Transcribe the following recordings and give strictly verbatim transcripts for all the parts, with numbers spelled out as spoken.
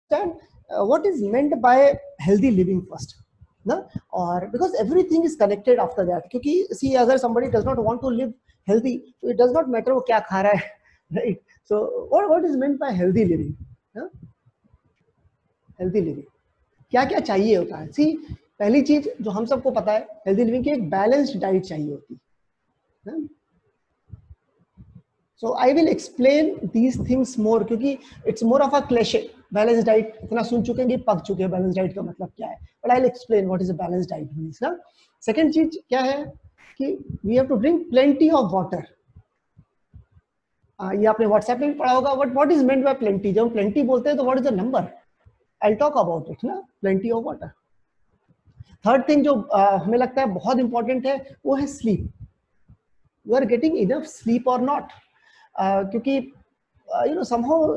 uh, what is meant by healthy living first, ना? और because everything is connected after that, क्योंकि see अगर somebody does not want to live healthy, so it does not matter वो क्या खा रहा है, right? So what what is meant by healthy living? ना? healthy living क्या क्या चाहिए होता है? see पहली चीज जो हम सबको पता है, healthy living की एक balanced diet चाहिए होती है. So I will explain these things more क्योंकि it's more of a cliche. Balanced diet इतना सुन चुके हैं कि पक चुके हैं balanced diet का मतलब क्या है. But I'll explain what is a balanced diet means ना. Second चीज क्या है कि we have to drink plenty of water. uh, ये आपने WhatsApp में भी पढ़ा होगा. What what is meant by plenty? जब हम plenty बोलते हैं तो what is the number? I'll talk about it ना. Plenty of water. Third thing जो uh, हमें लगता है बहुत important है वो है sleep. You are getting enough sleep or not? Uh, क्योंकि you know somehow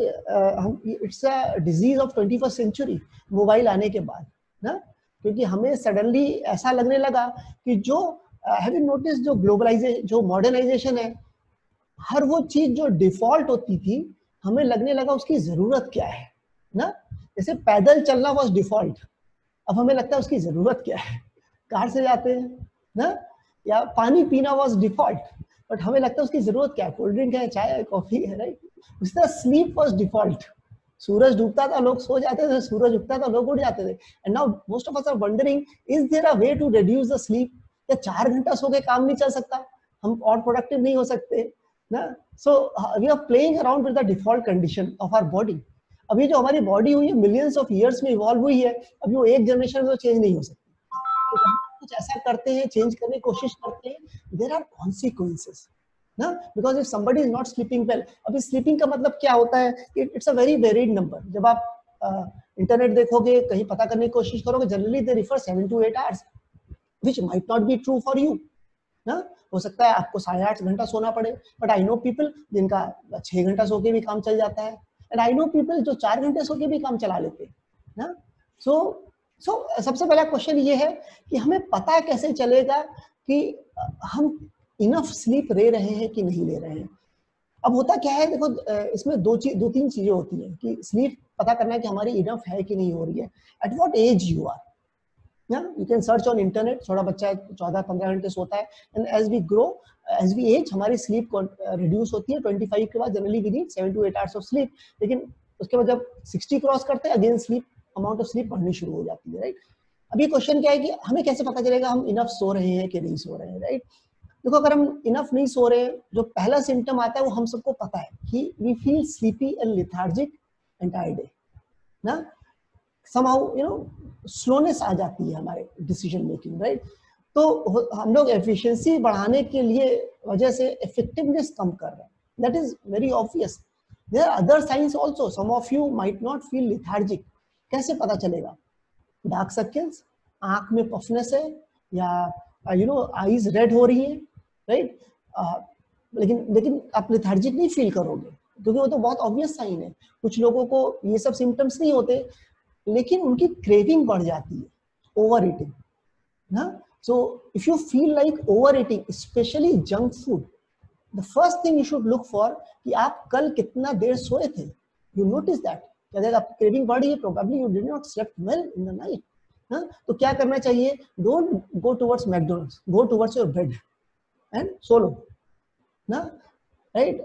it's a disease of twenty first century mobile आने के बाद ना, क्योंकि हमें सडनली ऐसा लगने लगा कि जो हैव यू नोटिस जो ग्लोबलाइजेशन जो मॉडर्नाइजेशन है, हर वो चीज जो डिफॉल्ट होती थी हमें लगने लगा उसकी जरूरत क्या है ना. जैसे पैदल चलना वॉज डिफॉल्ट, अब हमें लगता है उसकी जरूरत क्या है. कार से जाते हैं ना, या पानी पीना वॉज डिफॉल्ट, बट हमें लगता है उसकी जरूरत क्या है. कोल्ड ड्रिंक है, चाय है, कॉफी है, राइट. उसी तरह स्लीप वॉज डिफॉल्ट. सूरज डूबता था लोग सो जाते थे, सूरज उगता था लोग उठ जाते थे. And now most of us are wondering is there a way to reduce the sleep. क्या चार घंटा सो के काम नहीं चल सकता, हम और प्रोडक्टिव नहीं हो सकते ना. So we are playing around with the default condition of our body. अभी जो हमारी बॉडी हुई है मिलियंस ऑफ ईयर्स में इवॉल्व हुई है, अभी वो एक जनरेशन में चेंज नहीं हो सकती. तो कुछ ऐसा करते हैं, चेंज करने की कोशिश करते हैं, देयर आर कॉन्सिक्वेंसेस ना. Because if somebody is not sleeping well, अभी स्लीपिंग का मतलब क्या होता है, it's a very varied number. जब आप इंटरनेट uh, देखोगे, कहीं पता करने की कोशिश करोगे, generally they refer seven to eight hours, which might not be true for you ना. हो सकता है आपको साढ़े आठ घंटा सोना पड़े, बट आई नो पीपल जिनका छह घंटा सो के भी काम चल जाता है, एंड आई नो पीपल जो चार घंटे सो के भी काम चला लेते हैं ना. सो सो सबसे पहला क्वेश्चन ये है कि हमें पता कैसे चलेगा कि हम इनफ स्लीप ले रहे हैं कि नहीं ले रहे हैं. अब होता क्या है, देखो इसमें दो चीज दो तीन चीजें होती हैं कि स्लीप पता करना है कि हमारी इनफ है कि नहीं हो रही है. At what age you are ना, you can search on internet. छोटा बच्चा चौदह पंद्रह घंटे सोता है, and as we grow as we age हमारी स्लीप रिड्यूस होती है. ट्वेंटी फाइव के बाद generally we need seven to eight hours of sleep, लेकिन उसके बाद जब सिक्सटी क्रॉस करते हैं again sleep amount of sleep बढ़नी शुरू हो जाती है, राइट. अब ये क्वेश्चन क्या है कि हमें कैसे पता चलेगा हम इनफ सो रहे हैं कि नहीं सो रहे हैं, राइट. देखो अगर हम इनफ नहीं सो रहे, जो पहला सिम्टम आता है वो हम सबको पता है कि we feel sleepy and lethargic entire day ना. समहाउ यू नो स्लोनेस आ जाती है हमारे डिसीजन मेकिंग, राइट. तो हम लोग एफिशिएंसी बढ़ाने के लिए वजह से इफेक्टिवनेस कम कर रहे हैं, that is very obvious. There are other signs also. Some of you might not feel lethargic. कैसे पता चलेगा? डार्क सर्कल्स, आंख में पफनेस है, या यू नो आईज रेड हो रही है, राइट. लेकिन लेकिन आप लेथार्जिक नहीं फील करोगे, क्योंकि वो तो बहुत ऑब्वियस साइन है. कुछ लोगों को ये सब सिम्टम्स नहीं होते, लेकिन उनकी क्रेविंग बढ़ जाती है, ओवर ईटिंग ना. So if you feel like overeating specially junk food, the first thing you should look for कि आप कल कितना देर सोए थे. You notice that. अगर आपकी क्रेविंग बढ़ी है, probably you did not slept well in the night ना. तो क्या करना चाहिए? Don't go towards McDonald's, go towards your bed and सो लो ना, राइट.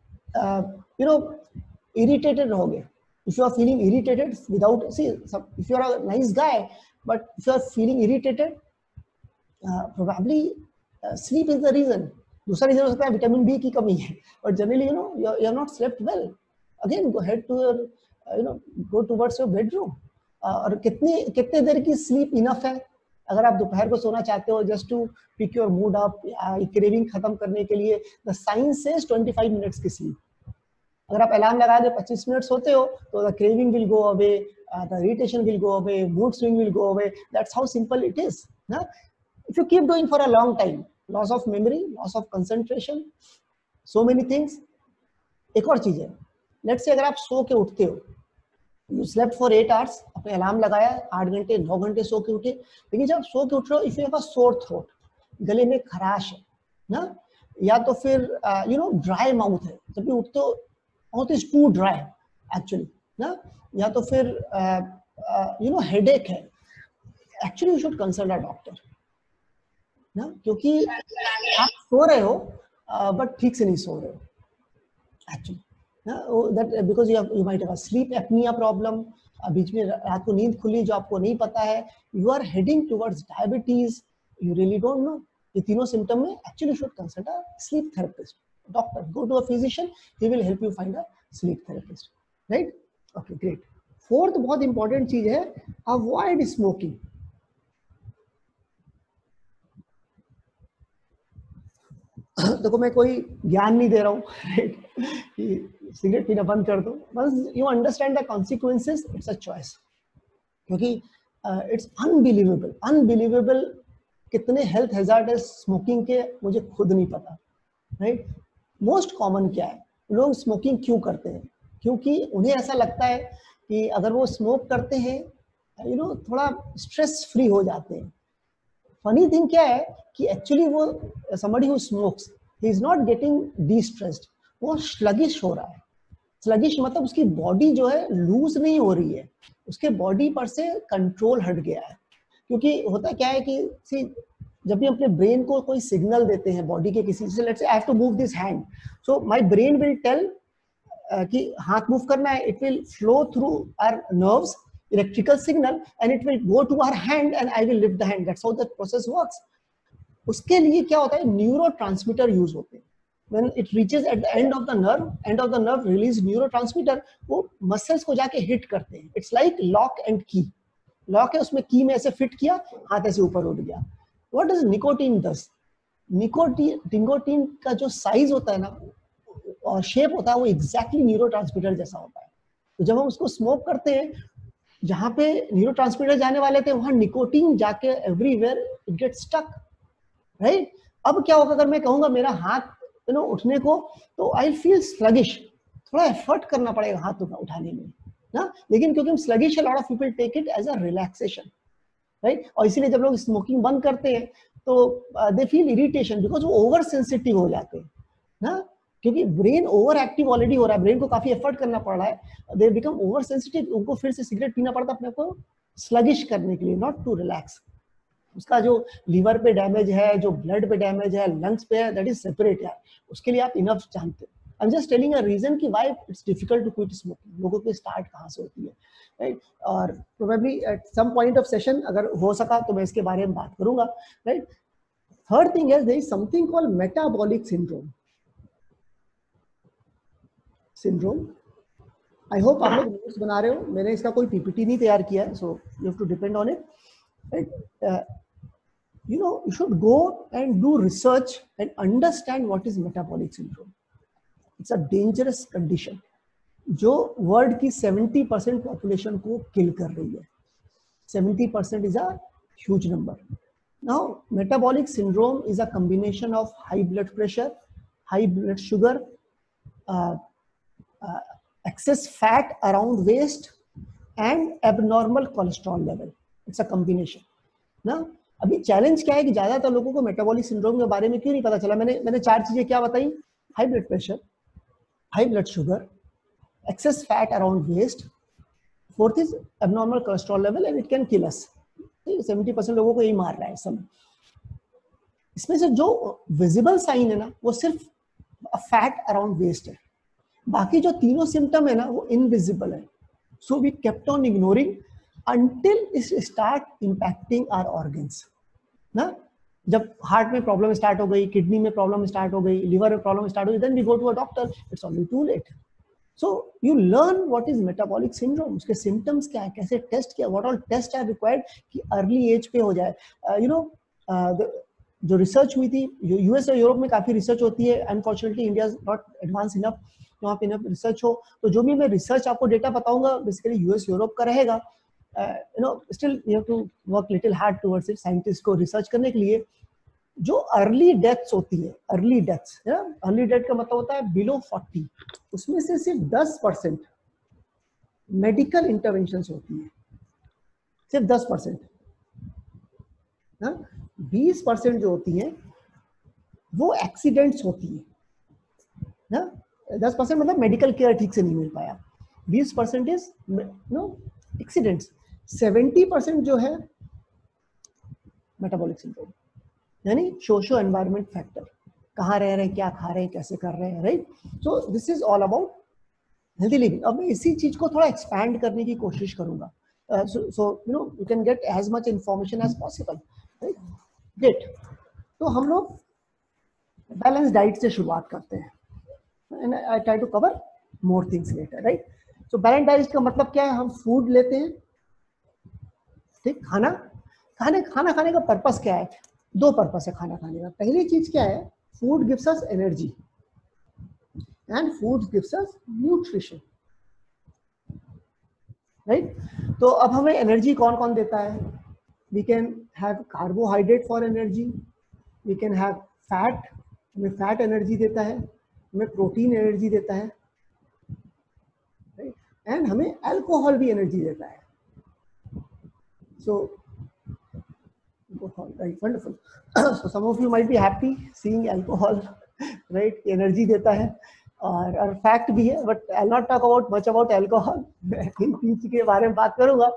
यू नो इरिटेटेड रहोगे. if you are feeling irritated without, see some, if you are a nice guy but if you are feeling irritated, uh, probably uh, sleep is the reason. दूसरा reason हो सकता है vitamin B की कमी है, but generally you know you you have not slept well. Again go ahead to your uh, you know go towards your bedroom. uh, और कितनी कितने देर की स्लीप इनफ है? अगर आप दोपहर को सोना चाहते हो just to pick your mood up, craving खत्म करने के लिए, the science says twenty five minutes की स्लीप. अगर आप अलार्म लगा के पच्चीस मिनट सोते हो तो the craving will go away, the irritation will go away, mood swing will go away. That's how simple it is ना. If you keep doing for a long time, loss of memory, loss of concentration, so many things. एक और चीज है, let's say अगर आप सो के उठते हो, you slept for eight hours, आपने अलार्म लगाया, आठ घंटे नौ घंटे सो के उठे, लेकिन जब सो के उठ रहे हो, if you have a sore throat, गले में खराश है ना, या तो फिर यू नो ड्राई माउथ है, जब भी उठते हो mouth is too dry actually, ना, या तो फिर यू नो हेडेक है, actually you should consult a doctor ना, क्योंकि आप सो रहे हो बट uh, ठीक से नहीं सो रहे हो एक्चुअली ना, that because you you might have a sleep apnea problem, बीच में रात को नींद खुली जो आपको नहीं पता है, you are heading towards diabetes, you really don't know, ये तीनों सिम्टम में actually should consult a sleep therapist, doctor, go to a physician, he will help you find a sleep therapist, right? Okay great. Fourth बहुत important चीज है, avoid smoking. देखो मैं कोई ज्ञान नहीं दे रहा हूँ कि सिगरेट पीना बंद कर दो, बस you understand the consequences, it's a choice, क्योंकि इट्स अनबिलीवेबल अनबिलीवेबल कितने हेल्थ हैजार्ड है स्मोकिंग के, मुझे खुद नहीं पता, राइट? मोस्ट कॉमन क्या है, लोग स्मोकिंग क्यों करते हैं? क्योंकि उन्हें ऐसा लगता है कि अगर वो स्मोक करते हैं यू नो थोड़ा स्ट्रेस फ्री हो जाते हैं। फनी थिंग क्या है कि एक्चुअली वो somebody who smokes, he is not getting de-stressed, वो स्लगिश हो रहा है। स्लगिश मतलब उसकी बॉडी जो है लूज नहीं हो रही है, उसके बॉडी पर से कंट्रोल हट गया है। क्योंकि होता क्या है कि सी जब भी अपने ब्रेन को कोई सिग्नल देते हैं बॉडी के किसी से, let's say I have to move this hand, so my brain will tell कि हाथ मूव करना है, it will flow through our nerves electrical signal and it will go to our hand and I will lift the hand, that's how the process works। उसके लिए क्या होता है, neurotransmitter use होते हैं, when it reaches at the end of the nerve, end of the nerve release neurotransmitter, वो muscles को जाके हिट करते हैं, it's like lock and key, lock है उसमें की में ऐसे फिट किया, हाथ ऐसे ऊपर उठ गया। What does nicotine does, nicotine nicotine का जो साइज होता है ना और शेप होता है वो एग्जैक्टली न्यूरोट्रांसमीटर जैसा होता है। तो जब हम उसको स्मोक करते हैं, जहां पे न्यूरोट्रांसमीटर जाने वाले थे वहां निकोटीन जाके everywhere it get stuck, right? अब क्या होगा, अगर मैं कहूंगा मेरा हाथ यू नो उठने को, तो आई फील स्लगिश, थोड़ा एफर्ट करना पड़ेगा हाथ उठाने में ना, लेकिन क्योंकि हम स्लगिश है, lot of people take it as a relaxation, right? और इसीलिए जब लोग स्मोकिंग बंद करते हैं तो दे फील इरिटेशन बिकॉज वो ओवर सेंसिटिव हो जाते हैं ना, क्योंकि ब्रेन ओवर एक्टिव ऑलरेडी हो रहा है, ब्रेन को काफी एफर्ट करना पड़ रहा है, दे बिकम ओवर सेंसिटिव, उनको फिर से सिगरेट पीना पड़ता है अपने को स्लगिश करने के लिए, नॉट टू रिलैक्स। उसका जो लीवर पे डैमेज है, जो ब्लड पे डैमेज है, लंग्स पे है, दैट इज सेपरेट यार, उसके लिए आप इनफ जानते हो। I am just telling a reason कि why it's difficult to quit smoking, लोगों की स्टार्ट कहाँ से होती है, राइट? और probably at some point of session अगर हो सका तो मैं इसके बारे में बात करूंगा, right? Third thing is there is something called metabolic syndrome. Syndrome, I hope आप लोग नोट्स बना रहे हो, मैंने इसका कोई पीपीटी नहीं तैयार किया है, so you have to depend on it, right? You know, you should go and do research and understand what is metabolic syndrome. It's a dangerous condition जो वर्ल्ड की सेवेंटी परसेंट पॉपुलेशन को kill कर रही है। Seventy percent is a huge number. Now, metabolic syndrome is a combination of high blood pressure, high blood sugar, uh, uh, excess fat around waist and abnormal cholesterol level. It's a combination. ना अभी challenge क्या है कि ज्यादातर लोगों को metabolic syndrome के बारे में क्यों नहीं पता चला। मैंने मैंने चार चीजें क्या बताई, high blood pressure, high blood sugar, excess fat around waist, fourth is abnormal cholesterol level and it can kill us. Seventy percent लोगों को यही मार रहा है सब। इसमें से जो विजिबल साइन है ना वो सिर्फ फैट अराउंड वेस्ट है, बाकी जो तीनों सिम्टम है ना वो इनविजिबल है। So we kept on ignoring until it start impacting our organs ना। जब हार्ट में प्रॉब्लम स्टार्ट हो गई, किडनी में प्रॉब्लम स्टार्ट हो गई, लिवर में प्रॉब्लम स्टार्ट हो गई, then we go to a doctor, it's already too late. So you learn what is metabolic syndrome, उसके symptoms क्या है, कैसे टेस्ट किया, what all tests are required कि अर्ली एज पे हो जाए। यू नो जो रिसर्च हुई थी, यूएस और यूरोप में काफी रिसर्च होती है, unfortunately India is not advance enough वहाँ पे इनफ रिसर्च हो। तो जो भी मैं रिसर्च आपको डेटा बताऊंगा बेसिकली यूएस यूरोप का रहेगा। You know still you have to work little hard towards it, scientist को रिसर्च करने के लिए। जो अर्ली डेथ्स होती है, अर्ली डेथ्स, अर्ली डेथ का मतलब होता है बिलो फोर्टी, उसमें से सिर्फ दस परसेंट मेडिकल इंटरवेंशन होती है, सिर्फ दस परसेंट। बीस परसेंट जो होती है वो एक्सीडेंट्स होती है ना। दस परसेंट मतलब मेडिकल केयर ठीक से नहीं मिल पाया। बीस percent is no accidents, seventy percent जो है मेटाबॉलिक सिंड्रोम, यानी सोशो एनवायरमेंट फैक्टर, कहाँ रह रहे हैं, क्या खा रहे हैं, कैसे कर रहे हैं, right. So this is all about healthy living. अब मैं इसी चीज को थोड़ा एक्सपैंड करने की कोशिश करूंगा, so you know you can get as much information as possible, right. Great. तो हम लोग बैलेंस डाइट से शुरुआत करते हैं, and I try to cover more things later, right. So balance diet का मतलब क्या है, हम फूड लेते हैं, ठीक, खाना खाने खाना खाने का पर्पस क्या है, दो पर्पस है खाना खाने का. पहली चीज क्या है, food gives us energy and food gives us nutrition, right. तो अब हमें एनर्जी कौन कौन देता है, we can have carbohydrate for energy, we can have fat, हमें फैट एनर्जी देता है, हमें प्रोटीन एनर्जी देता है, राइट. एंड हमें अल्कोहल भी एनर्जी देता है. So alcohol, right, wonderful. So some of you might be happy seeing alcohol, right, energy देता है और और फैक्ट भी है, but I not talk about much about alcohol. इन चीज के बारे में बात करूंगा.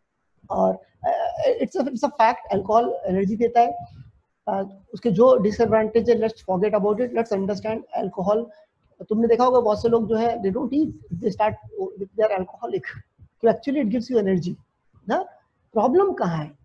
और it's it's a fact, alcohol energy देता है. uh, उसके जो डिसएडवांटेज है, let's forget about it, let's understand alcohol. तुमने देखा होगा बहुत से लोग जो है they don't eat, they start they are alcoholic, तो actually it gives you energy ना. प्रॉब्लम कहाँ है,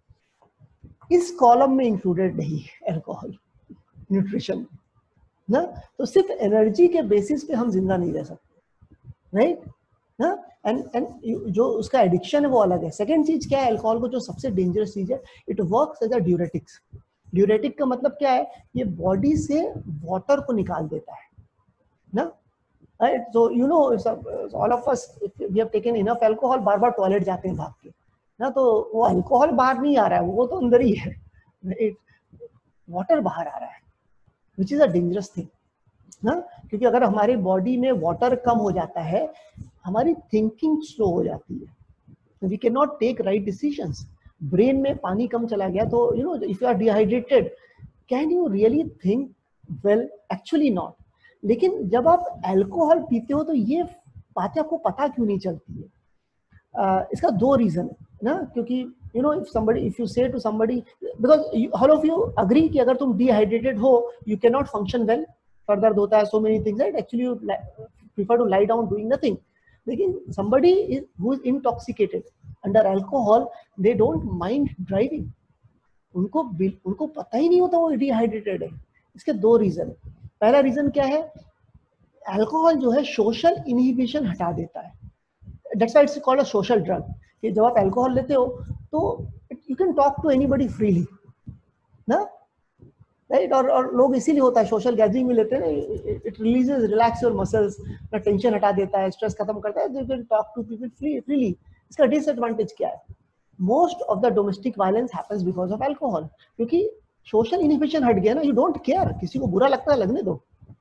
इस कॉलम में इंक्लूडेड नहीं है अल्कोहल, न्यूट्रिशन ना. तो सिर्फ एनर्जी के बेसिस पे हम जिंदा नहीं रह सकते, राइट ना. एंड एंड जो उसका एडिक्शन है वो अलग है. सेकंड चीज क्या है, अल्कोहल को जो सबसे डेंजरस चीज है, it works as a diuretics. Diuretic का मतलब क्या है, ये बॉडी से वाटर को निकाल देता है ना, right. So you know all of us we have taken enough alcohol, बार बार टॉयलेट जाते हैं भाग के ना, तो वो अल्कोहल बाहर नहीं आ रहा है, वो तो अंदर ही है, राइट. वाटर बाहर आ रहा है, which is a dangerous thing ना. क्योंकि अगर हमारी बॉडी में वाटर कम हो जाता है, हमारी थिंकिंग स्लो हो जाती है, we can not take right decisions. Brain में पानी कम चला गया तो you know if you are dehydrated, can you really think well, actually not. लेकिन जब आप अल्कोहल पीते हो तो ये बातें आपको पता क्यों नहीं चलती है. uh, इसका दो रीजन है ना, क्योंकि you know if somebody if you say to somebody, because all of you agree कि अगर तुम डिहाइड्रेटेड हो you can not function well, सर दर्द होता है, so many things, right. Actually you prefer to lie down doing nothing. लेकिन somebody is who is intoxicated under alcohol, they don't mind driving. उनको उनको पता ही नहीं होता वो डिहाइड्रेटेड है. इसके दो रीजन है. पहला रीजन क्या है, अल्कोहल जो है सोशल इनहिबिशन हटा देता है. That's why it's called a social drug. कि जब आप अल्कोहल लेते हो तो you can talk to anybody freely ना, राइट. और और लोग इसीलिए होता है सोशल गैदरिंग में लेते हैं, it releases relax your muscles, tension हटा देता है, स्ट्रेस खत्म करता है, you can talk to people freely. इसका डिसएडवांटेज क्या है, most of the domestic violence happens because of alcohol. क्योंकि सोशल इनहिबिशन हट गया ना, यू डोंट केयर, किसी को बुरा लगता है लगने दो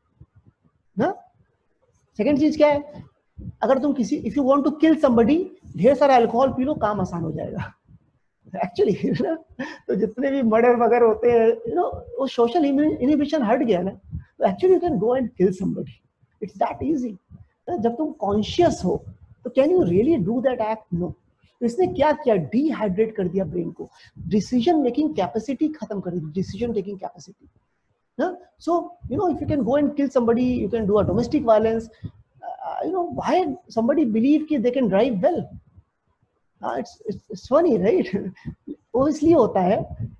ना. सेकंड चीज क्या है, अगर तुम किसी if you want to kill somebody, ढेर सारा अल्कोहल पी लो, काम आसान हो जाएगा एक्चुअली ना. तो जितने भी मर्डर वगैरह होते हैं, यू नो वो सोशल इनहिबिशन हट गया ना, तो actually you can go and kill somebody, it's that easy. जब तुम कॉन्शियस हो तो can you really do that act, no. तो इसने क्या किया, डिहाइड्रेट कर दिया ब्रेन को, डिसीजन मेकिंग कैपेसिटी खत्म कर दी, डिसीजन टेकिंग कैपेसिटी ना. So you know if you can go and kill somebody, you can do a domestic violence, you know why somebody believe कि they can drive well. It's it's funny, right. वो इसलिए होता है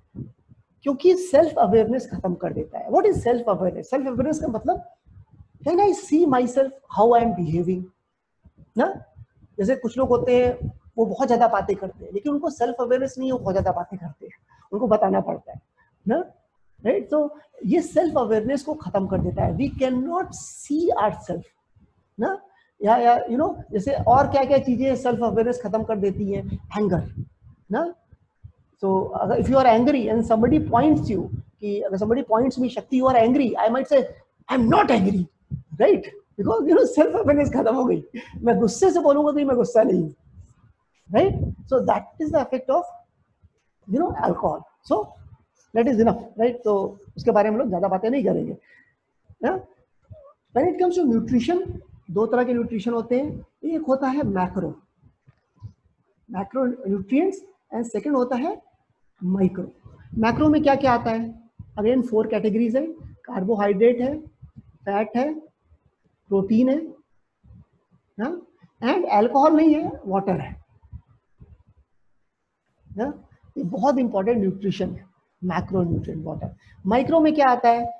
क्योंकि self awareness खत्म कर देता है. What is self awareness? Self awareness का मतलब, can I see myself how I am behaving ना. जैसे कुछ लोग होते हैं वो बहुत ज्यादा बातें करते हैं, लेकिन उनको सेल्फ अवेयरनेस नहीं है, वो बहुत ज्यादा बातें करते हैं, उनको बताना पड़ता है ना, राइट. तो ये सेल्फ अवेयरनेस को खत्म कर देता है. We can not see ourselves ना, या या यू नो जैसे और क्या क्या चीजें सेल्फ अवेयरनेस खत्म कर देती है, एंगर ना. सो अगर if you are angry and somebody points you, कि अगर समबडी पॉइंट्स मी, शक्ति you are angry, I might say I am not angry, right, because you know self awareness खत्म हो गई. मैं गुस्से से बोलूंगा तो मैं गुस्सा नहीं, right. So that is the effect of you know alcohol. So that is enough, right. तो उसके बारे में हम लोग ज्यादा बातें नहीं करेंगे ना. When it comes to nutrition, दो तरह के न्यूट्रिशन होते हैं, एक होता है macro macro nutrients and second होता है माइक्रो। मैक्रो में क्या क्या आता है? अगेन फोर कैटेगरीज है, कार्बोहाइड्रेट है, फैट है, प्रोटीन है ना, एंड अल्कोहल नहीं है, वाटर है ना। ये बहुत इंपॉर्टेंट न्यूट्रिशन है, मैक्रो न्यूट्रिएंट वाटर। माइक्रो में क्या आता है?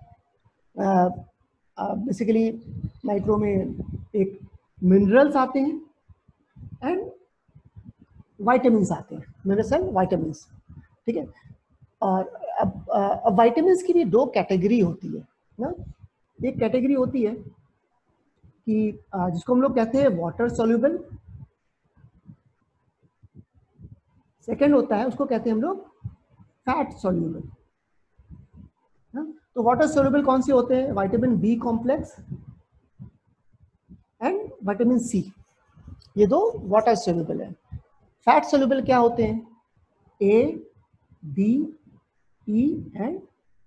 बेसिकली माइक्रो में एक मिनरल्स आते हैं एंड वाइटामिन आते हैं, मिनरल्स एंड वाइटामिन, ठीक है। और अब अब वाइटामिन की भी दो कैटेगरी होती है ना। एक कैटेगरी होती है कि जिसको हम लोग कहते हैं वाटर सॉल्युबल, सेकंड होता है उसको कहते हैं हम लोग फैट सॉल्युबल ना। तो वाटर सॉल्युबल कौन से होते हैं? Vitamin B complex and vitamin C, ये दो वाटर सॉल्युबल है। फैट सॉल्युबल क्या होते हैं? A, B, E and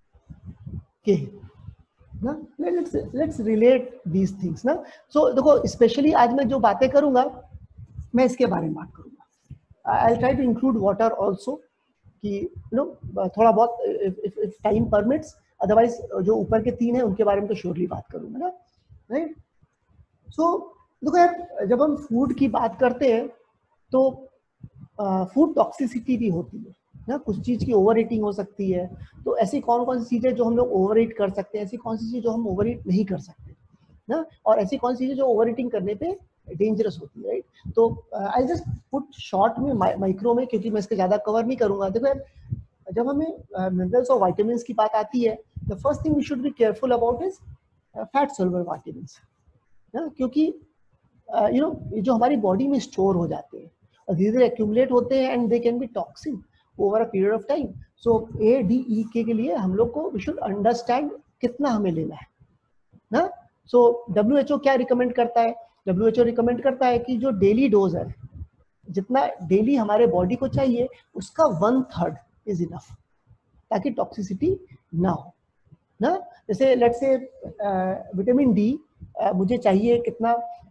K ना। Let's let's relate these things ना। सो देखो, स्पेशली आज मैं जो बातें करूंगा मैं इसके बारे में बात करूंगा। I will try to include water also, कि यू नो थोड़ा बहुत इफ टाइम परमिट्स, अदरवाइज जो ऊपर के तीन है उनके बारे में तो श्योरली बात करूंगा ना, राइट। सो देखो यार, जब हम फूड की बात करते हैं तो फूड टॉक्सिसिटी भी होती है ना। कुछ चीज़ की ओवर ईटिंग हो सकती है, तो ऐसी कौन कौन सी चीज़ें जो हम लोग ओवर ईट कर सकते हैं, ऐसी कौन सी चीज़ जो हम ओवर ईट नहीं कर सकते ना, और ऐसी कौन सी चीज़ें जो ओवर ईटिंग करने पे डेंजरस होती है, राइट। तो आई जस्ट पुट शॉर्ट में माइक्रो में, क्योंकि मैं इसके ज़्यादा कवर नहीं करूँगा। देखो यार, जब हमें मिनरल्स और वाइटामिन की बात आती है, the first thing we should be careful about is fat soluble vitamin ना, क्योंकि यू नो जो हमारी बॉडी में स्टोर हो जाते हैं और धीरे धीरे एक्यूमुलेट होते हैं and they can be toxin over a period of time. So A D E K के लिए हम लोग को वी शुड अंडरस्टैंड कितना हमें लेना है ना। सो डब्ल्यू एच ओ क्या रिकमेंड करता है? डब्ल्यू एच ओ रिकमेंड करता है कि जो डेली डोज है, जितना डेली हमारे बॉडी को चाहिए उसका वन थर्ड इज इनफ, ताकि टॉक्सिसिटी ना हो ना। जैसे लेट्स से विटामिन डी मुझे चाहिए कितना,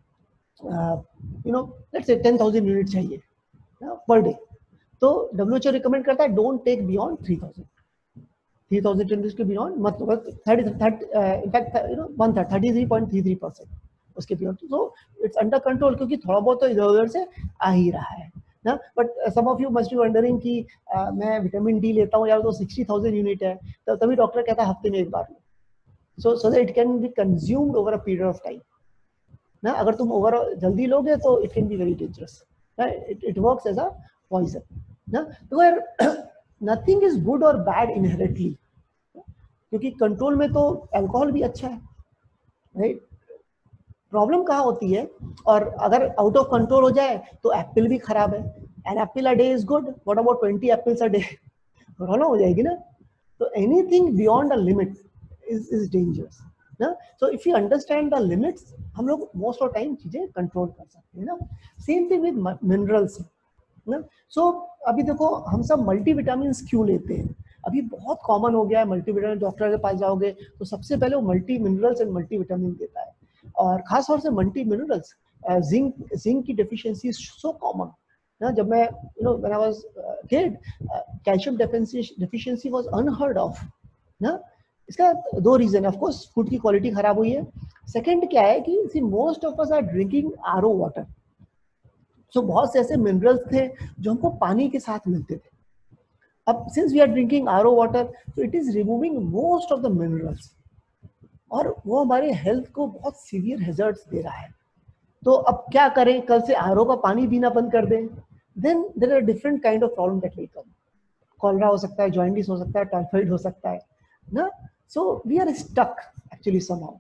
you know let's say ten thousand unit चाहिए पर डे, तो डब्ल्यू एच ओ रिकमेंड करता है don't take beyond three thousand three thousand units के बियॉन्ड मत, thirty in fact you know one third thirty three point three three percent उसके beyond. So it's under control, क्योंकि थोड़ा बहुत तो इधर उधर से आ ही रहा है ना। But some of you must be wondering कि uh, मैं विटामिन डी लेता हूँ यार, तो सिक्सटी थाउजेंड यूनिट है, तो तभी डॉक्टर कहता है हफ्ते में एक बार लो, so so that it can be consumed over a period of time ना। अगर तुम ओवर जल्दी लोगे तो it can be very dangerous, it it works as a poison ना। तो यार नथिंग इज गुड और बैड इनहेरेंटली, क्योंकि कंट्रोल में तो अल्कोहल भी अच्छा है, राइट। प्रॉब्लम कहाँ होती है, और अगर आउट ऑफ कंट्रोल हो जाए तो एप्पल भी खराब है। An apple a day is good, what about twenty apples a day, problem हो जाएगी ना। तो anything beyond a limit is is dangerous ना। So if you understand the limits, हम लोग मोस्ट ऑफ टाइम चीजें कंट्रोल कर सकते हैं ना। सेम थिंग विद मिनरल्स ना। सो so, अभी देखो, हम सब मल्टीविटामिन क्यों लेते हैं? अभी बहुत कॉमन हो गया है मल्टीविटामिन, डॉक्टर के पास जाओगे तो सबसे पहले वो मल्टी मिनरल्स एंड मल्टीविटामिन देता है, और खास तौर से मल्टी मिनरल्स। जिंक जिंक की डेफिशिएंसी इज सो कॉमन ना। जब मैं you know when I was kid, calcium deficiency was unheard of ना। इसका दो रीजन है, ऑफ कोर्स फूड की क्वालिटी खराब हुई है। सेकंड क्या है कि most of us are drinking RO water, so so, बहुत से ऐसे मिनरल्स थे जो हमको पानी के साथ मिलते थे। अब since we are drinking RO water, तो it is removing most of the minerals, और वो हमारे हेल्थ को बहुत सीवियर हैजर्ड्स दे रहा है। तो अब क्या करें? कल से आरओ का पानी पीना बंद कर दें, then there are different kind of problem that will come. Cholera हो सकता है, जॉइंडिस हो सकता है, टाइफाइड हो सकता है ना। So we are stuck actually somehow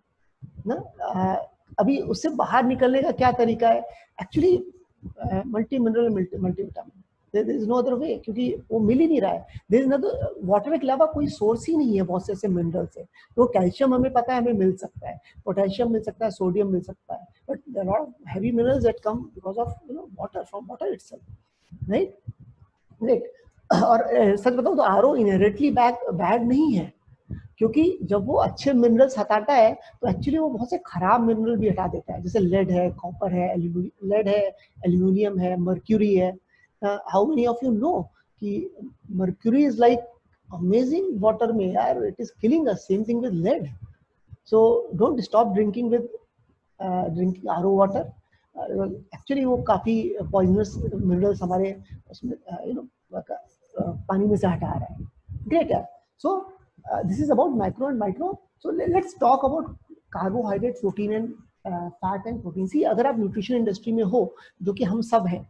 ना। अभी उससे बाहर निकलने का क्या तरीका है? Actually multi mineral multivitamin, there is no other way, क्योंकि वो मिल ही नहीं रहा है। देयर इज नॉट, वाटर के अलावा कोई सोर्स ही नहीं है बहुत से ऐसे मिनरल से। तो कैल्शियम हमें पता है हमें मिल सकता है, पोटेशियम मिल सकता है, सोडियम मिल सकता है, but there are lot of heavy minerals that come because of you know water, from water itself, right right. और सच बताऊं तो आरओ इनहेरेंटली बैड बैड नहीं है, क्योंकि जब वो अच्छे मिनरल्स हटाता है तो एक्चुअली वो बहुत से खराब मिनरल भी हटा देता है, जैसे लेड है, कॉपर है, लेड है, एल्यूमिनियम है, मर्क्यूरी है. How many of you know कि mercury is like amazing water में यार, it is killing us. Same thing with lead. So don't stop drinking with drinking R O water. Actually वो काफ़ी poisonous minerals हमारे उसमें you know पानी में से हटा रहा है. ग्रेट है. So this is about micro and micro. So let's talk about carbohydrate, protein and fat and protein. See, अगर आप न्यूट्रिशन इंडस्ट्री में हो, जो कि हम सब हैं,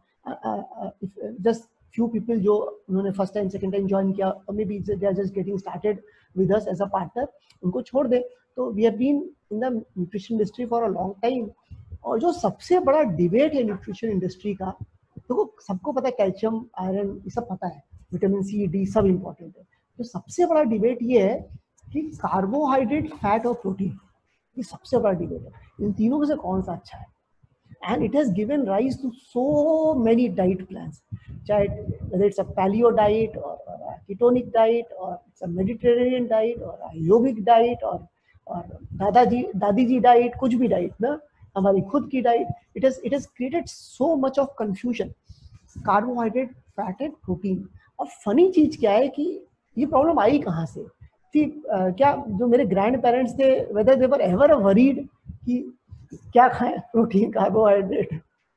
जस्ट few people जो उन्होंने first time second time join किया, maybe they are just getting started with us as a partner, उनको छोड़ दे. तो we have been in the nutrition industry for a long time. और जो सबसे बड़ा डिबेट है न्यूट्रिशन इंडस्ट्री का, तो सबको पता है कैल्शियम, आयरन, ये सब पता है, विटामिन सी, डी सब इंपॉर्टेंट है. तो सबसे बड़ा डिबेट ये है कि कार्बोहाइड्रेट, फैट और प्रोटीन, ये सबसे बड़ा डिबेट है. इन तीनों में से कौन सा अच्छा है? And it has given rise to so many diet plans, whether it's a paleo diet or, or a ketonic diet, or it's a Mediterranean diet or a yogic diet, or or दादाजी दादी जी diet, कुछ भी diet ना, हमारी खुद की diet. It has it has created so much of confusion. Carbohydrate, fat and protein. और funny चीज क्या है कि ये प्रॉब्लम आई कहाँ से थी? uh, क्या जो मेरे ग्रैंड पेरेंट्स थे, whether they were ever worried कि क्या खाएं, प्रोटीन, कार्बोहाइड्रेट,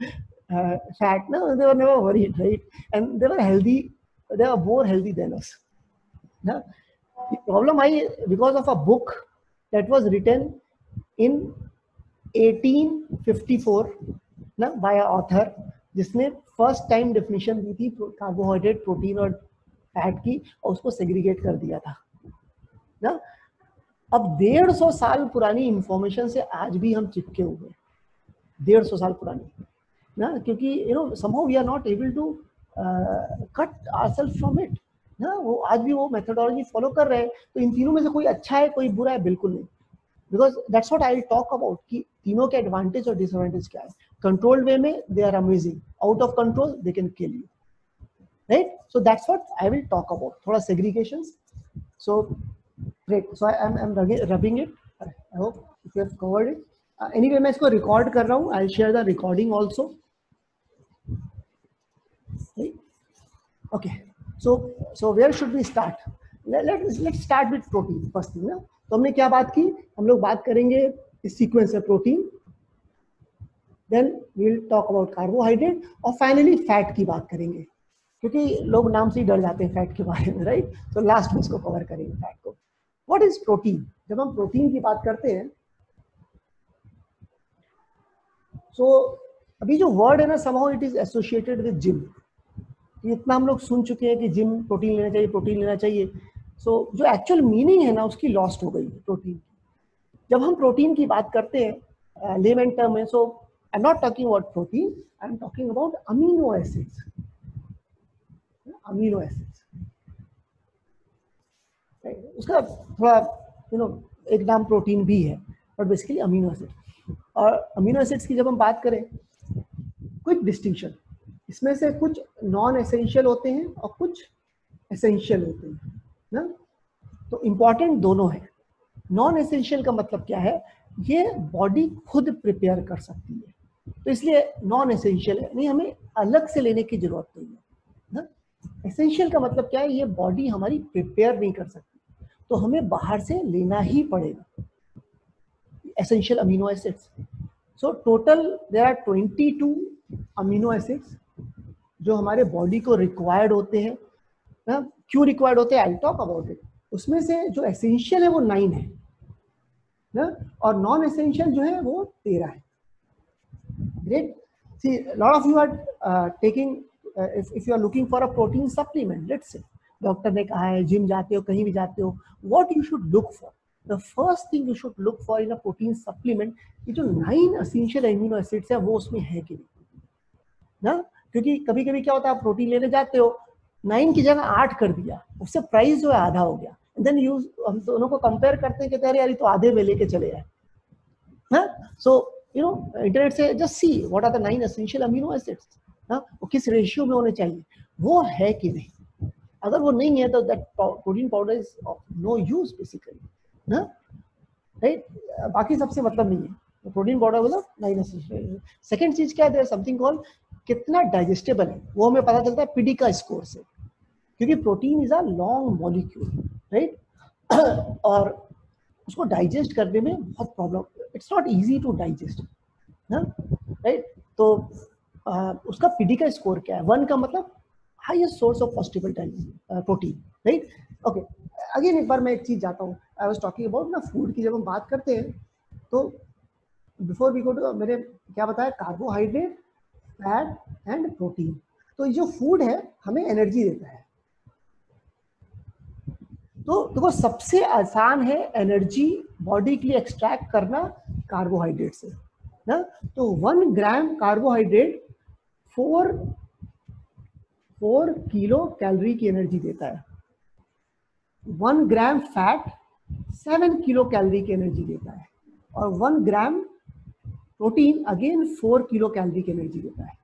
फैट, ना, they were never worried, right? And they were healthy, they were more healthy than us. ना, the problem आई because of a book that was written in eighteen fifty-four ना, by a author, जिसने first time definition दी थी carbohydrate, protein और fat की, और उसको सेग्रीगेट कर दिया था ना. अब डेढ़ सौ साल पुरानी इंफॉर्मेशन से आज भी हम चिपके हुए हैं, डेढ़ सौ साल पुरानी ना, क्योंकि you know somehow we are not able to cut ourselves from it ना. वो आज भी वो मेथोडोलॉजी फॉलो कर रहे हैं. तो इन तीनों में से कोई अच्छा है, कोई बुरा है? बिल्कुल नहीं. Because that's what I will talk about कि तीनों के एडवांटेज और डिसएडवांटेज क्या है. कंट्रोल्ड वे में they are amazing, out of control they can kill you, right? So that's what I will talk about, थोड़ा segregations. So great. So I am I'm rubbing it. I hope you have covered it. Uh, anyway, मैं इसको record कर रहा हूँ. I'll share the recording also. Okay. So so where should we start? Let let's let's start with protein first thing ना. तो हमने क्या बात की? हम लोग बात करेंगे इस सीक्वेंस से protein, then we'll talk about carbohydrate, और फाइनली फैट की बात करेंगे, क्योंकि लोग नाम से ही डर जाते हैं फैट के बारे में, राइट? तो लास्ट में इसको कवर करेंगे फैट को. What is protein? जब हम प्रोटीन की बात करते हैं, so अभी जो वर्ड है ना, somehow it is associated with gym. इतना हम लोग सुन चुके हैं कि जिम, प्रोटीन लेना चाहिए, प्रोटीन लेना चाहिए. सो so, जो एक्चुअल मीनिंग है ना, उसकी लॉस्ट हो गई प्रोटीन की. जब हम प्रोटीन की बात करते हैं लेमन टर्म में, so I am not talking about protein, I am talking about amino acids. Amino acids उसका थोड़ा यू नो एक नाम प्रोटीन भी है, बट बेसिकली अमीनो एसिड. और अमीनो एसिड्स की जब हम बात करें, क्विक डिस्टिंक्शन, इसमें से कुछ नॉन एसेंशियल होते हैं और कुछ एसेंशियल होते हैं ना. तो इम्पॉर्टेंट दोनों है. नॉन एसेंशियल का मतलब क्या है? ये बॉडी खुद प्रिपेयर कर सकती है, तो इसलिए नॉन एसेंशियल है, नहीं हमें अलग से लेने की जरूरत नहीं है ना. एसेंशियल का मतलब क्या है? ये बॉडी हमारी प्रिपेयर नहीं कर सकती, तो हमें बाहर से लेना ही पड़ेगा essential amino acids. So total there are twenty two amino acids जो हमारे बॉडी को रिक्वायर्ड होते हैं ना. क्यों रिक्वायर्ड होते हैं? I talk about it. उसमें से जो एसेंशियल है वो नाइन है ना, और नॉन एसेंशियल जो है वो तेरह है. Great. See, lot of you are taking, if, if you are looking for a protein supplement, let's say doctor ने कहा है, जिम जाते हो, कहीं भी जाते हो, what you should look for, the first thing you should look for in a protein supplement, ये जो नाइन एसेंशियल अमीनो एसिड्स है वो उसमें है कि नहीं ना. क्योंकि कभी कभी क्या होता है, आप प्रोटीन लेने जाते हो, नाइन की जगह आठ कर दिया, उससे प्राइस जो है आधा हो गया. देन यूज हम दोनों को कंपेयर करते हैं, कहते हैं यार ये तो आधे में लेके चले आए ना. सो यू नो इंटरनेट से just see what are the nine essential amino acids ना, वो किस रेशियो में होने चाहिए, वो है कि नहीं. अगर वो नहीं है तो that protein powder is of no use basically. ना, राइट, बाकी सबसे मतलब नहीं है। प्रोटीन पाउडर मतलब नहीं नेसेसरी। सेकंड चीज क्या है, समथिंग कॉल्ड कितना डाइजेस्टेबल है, वो हमें पता चलता है पीडी का स्कोर से, क्योंकि protein is a long molecule, right, और उसको डाइजेस्ट करने में बहुत problem, it's not easy to digest ना, राइट। तो आ, उसका पीडी का स्कोर क्या है, वन का मतलब highest source of possible protein, right. Okay, again एक बार मैं एक चीज जाता हूँ, आई वाज टॉकिंग अबाउट ना फूड की, जब हम बात करते हैं तो बिफोर वी गो टू, मैंने क्या बताया, कार्बोहाइड्रेट, फैट एंड प्रोटीन। तो ये जो फूड है हमें एनर्जी देता है, तो देखो सबसे आसान है एनर्जी बॉडी के लिए एक्सट्रैक्ट करना कार्बोहाइड्रेट से ना। तो one gram carbohydrate four four kilo calorie की एनर्जी देता है, one gram fat seven kilo calorie की एनर्जी देता है, और one gram protein again four kilo calorie की एनर्जी देता है,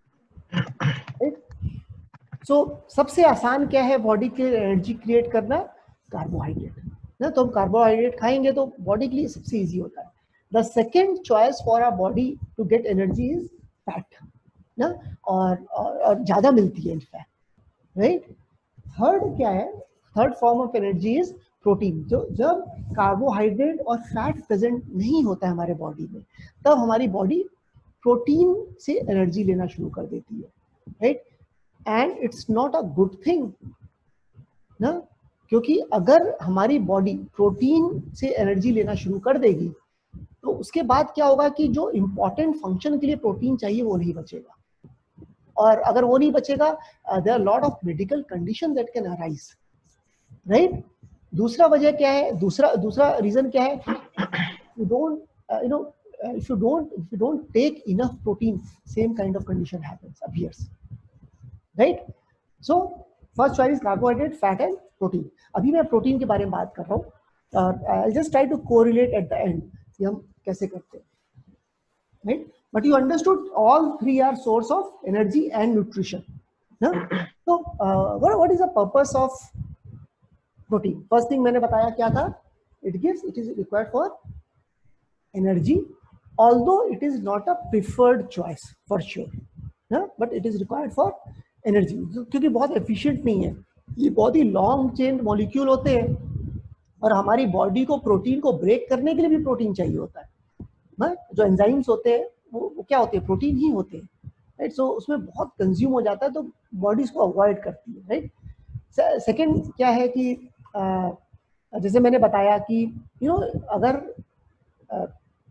राइट। सो सबसे आसान क्या है बॉडी के एनर्जी क्रिएट करना, कार्बोहाइड्रेट ना। तो हम कार्बोहाइड्रेट खाएंगे तो बॉडी के लिए सबसे इजी होता है। The second choice for our body to get energy is fat ना, और, और, और ज्यादा मिलती है इनफैक्ट, राइट। थर्ड क्या है, third form of energy is protein. जो जब कार्बोहाइड्रेट और फैट प्रेजेंट नहीं होता है हमारे बॉडी में, तब हमारी बॉडी प्रोटीन से एनर्जी लेना शुरू कर देती है, right. And it's not a good thing ना, क्योंकि अगर हमारी बॉडी प्रोटीन से एनर्जी लेना शुरू कर देगी तो उसके बाद क्या होगा कि जो इंपॉर्टेंट फंक्शन के लिए प्रोटीन चाहिए वो नहीं बचेगा, और अगर वो नहीं बचेगा, there are lot of medical condition that can arise, right. दूसरा वजह क्या है, दूसरा दूसरा रीजन क्या है, you don't you know if you don't if you don't take enough protein, same kind of condition happens appears, right. So first choice is carbohydrate, fat and protein. अभी मैं प्रोटीन के बारे में बात कर रहा हूँ, और I'll just try to correlate at the end कि हम कैसे करते हैं, right. But you understood all three are source of energy and nutrition ना? So uh, what what is the purpose of protein? First thing मैंने बताया क्या था, it gives it is required for energy, although it is not a preferred choice for sure ना, but it is required for energy, क्योंकि बहुत efficient नहीं है, ये बहुत ही लॉन्ग चेन मॉलिक्यूल होते हैं, और हमारी बॉडी को प्रोटीन को ब्रेक करने के लिए भी प्रोटीन चाहिए होता है ना। जो एंजाइम्स होते हैं वो, वो क्या होते हैं, प्रोटीन ही होते हैं, राइट। सो उसमें बहुत कंज्यूम हो जाता है तो बॉडी इसको अवॉइड करती है, राइट। सेकेंड क्या है कि आ, जैसे मैंने बताया कि यू नो अगर आ,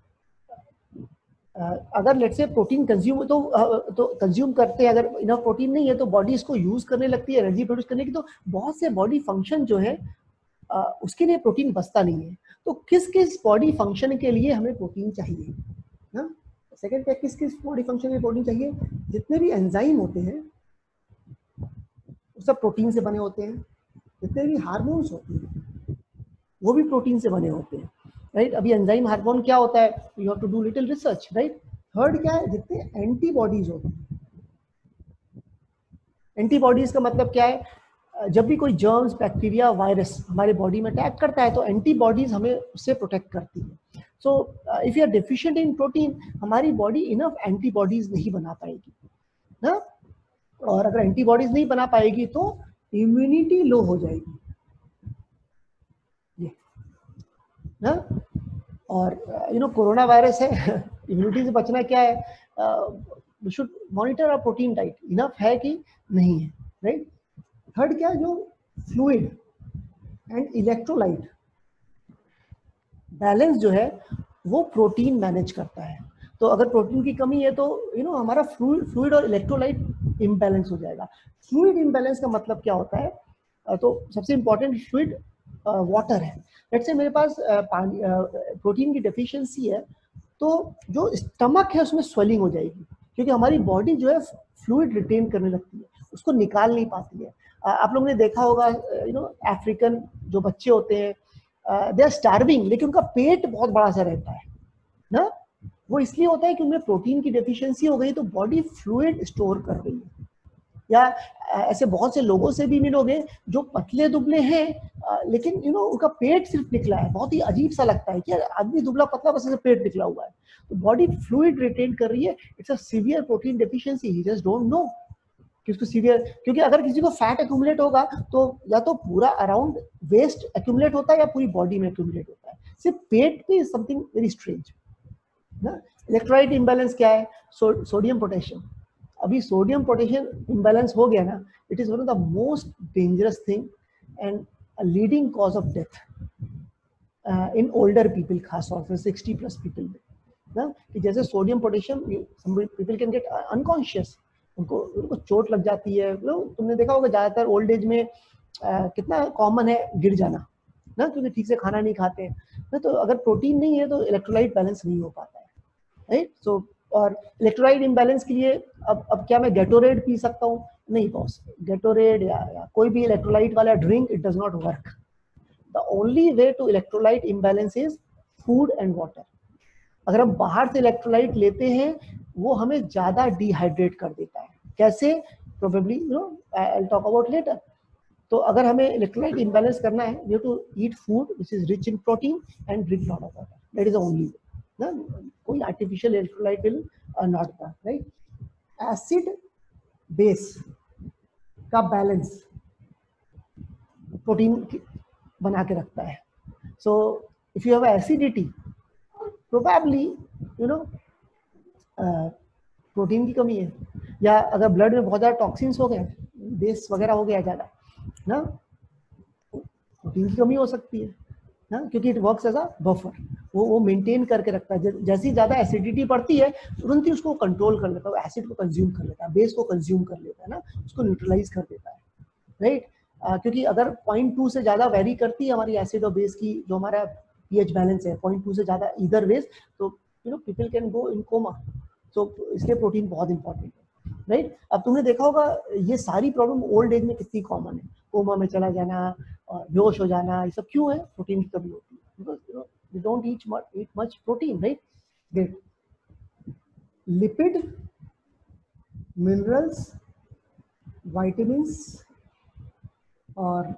Uh, अगर लेट से प्रोटीन कंज्यूम तो uh, तो कंज्यूम करते हैं, अगर इनफ प्रोटीन नहीं है तो बॉडी इसको यूज करने लगती है एनर्जी प्रोड्यूस करने की, तो बहुत से बॉडी फंक्शन जो है uh, उसके लिए प्रोटीन बचता नहीं है। तो किस किस बॉडी फंक्शन के लिए हमें प्रोटीन चाहिए ना, सेकंड क्या, किस किस बॉडी फंक्शन में प्रोटीन चाहिए, जितने भी एंजाइम होते हैं वो सब प्रोटीन से बने होते हैं, जितने भी हार्मोन्स होते हैं वो भी प्रोटीन से बने होते हैं, राइट right? अभी एंजाइम हार्मोन क्या होता है, you have to do little research, right. Third क्या है, जितने एंटीबॉडीज होते हैं, एंटीबॉडीज का मतलब क्या है, जब भी कोई जर्म्स, बैक्टीरिया, वायरस हमारे बॉडी में अटैक करता है तो एंटीबॉडीज हमें उससे प्रोटेक्ट करती है। So if you are deficient in protein, हमारी बॉडी इनफ एंटीबॉडीज नहीं बना पाएगी ना, और अगर एंटीबॉडीज नहीं बना पाएगी तो इम्यूनिटी लो हो जाएगी ये ना। और यू नो कोरोना वायरस है, इम्यूनिटी से बचना क्या है, we should monitor our protein diet, enough है कि नहीं है, राइट। थर्ड क्या है, जो फ्लूइड एंड इलेक्ट्रोलाइट बैलेंस जो है वो प्रोटीन मैनेज करता है। तो अगर प्रोटीन की कमी है तो यू you नो know, हमारा फ्लूइड फ्लूइड और इलेक्ट्रोलाइट इम्बैलेंस हो जाएगा। फ्लूइड इम्बैलेंस का मतलब क्या होता है, तो सबसे इंपॉर्टेंट फ्लूइड वाटर है। लेट्स से मेरे पास पानी प्रोटीन की डेफिशिएंसी है तो जो स्टमक है उसमें स्वेलिंग हो जाएगी, क्योंकि हमारी बॉडी जो है फ्लूइड रिटेन करने लगती है, उसको निकाल नहीं पाती है। आप लोगों ने देखा होगा यू नो अफ्रीकन जो बच्चे होते हैं दे आर स्टार्विंग, लेकिन उनका पेट बहुत बड़ा सा रहता है ना, वो इसलिए होता है कि उनमें प्रोटीन की डेफिशिएंसी हो गई तो बॉडी फ्लूइड स्टोर कर रही है या ऐसे बहुत से लोगों से भी मिलोगे जो पतले दुबले हैं, लेकिन यू नो उनका पेट सिर्फ निकला है, बहुत ही अजीब सा लगता है कि आदमी दुबला पतला बस ऐसे पेट निकला हुआ है, तो बॉडी फ्लूइड रिटेन कर रही है, it's a severe protein deficiency, he just don't know कि उसको सीवियर, क्योंकि अगर किसी को फैट एक्यूमुलेट होगा तो या तो पूरा अराउंड वेस्ट एक्यूमुलेट होता है या पूरी बॉडी में एक्यूमुलेट होता है, सिर्फ पेट पे समथिंग वेरी स्ट्रेंज ना। इलेक्ट्रोलाइट इम्बैलेंस क्या है? So, sodium potassium. अभी सोडियम पोटेशियम इम्बैलेंस हो गया ना, it is one of the most dangerous thing and leading cause of death in older people, खास तौर से सिक्सटी प्लस पीपल में ना, कि जैसे sodium potassium people can get unconscious, उनको उनको चोट लग जाती है। तुमने देखा होगा ज्यादातर ओल्ड एज में आ, कितना कॉमन है गिर जाना ना, क्योंकि ठीक से खाना नहीं खाते ना, तो अगर प्रोटीन नहीं है तो इलेक्ट्रोलाइट बैलेंस नहीं हो पाता है, राइट। सो और इलेक्ट्रोलाइट इम्बैलेंस के लिए अब अब क्या मैं गैटोरेड पी सकता हूँ? नहीं बॉस, गैटोरेड या, या कोई भी इलेक्ट्रोलाइट वाला drink, it does not work. The only way to electrolyte imbalance is food and water. अगर हम बाहर से इलेक्ट्रोलाइट लेते हैं वो हमें ज्यादा डिहाइड्रेट कर देता है। कैसे? Probably you know I will talk about later. तो अगर हमें इलेक्ट्रोलाइट इम्बैलेंस करना है, you to eat food which is rich in protein and drink lot of water, that is the only way ना, कोई आर्टिफिशियल इलेक्ट्रोलाइट विल नॉट बा, right. Acid base का balance protein बना के रखता है। So if you have acidity, probably you know protein की कमी है, या अगर ब्लड में बहुत ज़्यादा टॉक्सिन्स हो गए, बेस वगैरह हो गया ज़्यादा ना, प्रोटीन की कमी हो सकती है ना, क्योंकि it works as a buffer, वो वो मेंटेन करके रखता है। जैसी ज़्यादा एसिडिटी बढ़ती है तुरंत ही उसको कंट्रोल कर लेता है, एसिड को कंज्यूम कर लेता है, बेस को कंज्यूम कर लेता है ना, उसको न्यूट्रलाइज कर देता है, राइट। क्योंकि अगर पॉइंट टू से ज़्यादा वेरी करती है हमारी एसिड और बेस की जो हमारा पीएच बैलेंस है, पॉइंट टू से ज़्यादा इधर वेज, तो you know people can go in coma. तो इसलिए प्रोटीन बहुत इंपॉर्टेंट है, राइट। अब तुमने देखा होगा ये सारी प्रॉब्लम ओल्ड एज में कितनी कॉमन है, कोमा में चला जाना और बेहोश हो जाना, ये सब क्यों है? प्रोटीन की कमी होती है, because you know we don't eat eat much protein, right. Great. Lipid, minerals, vitamins और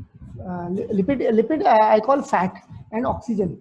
lipid lipid I call fat and oxygen.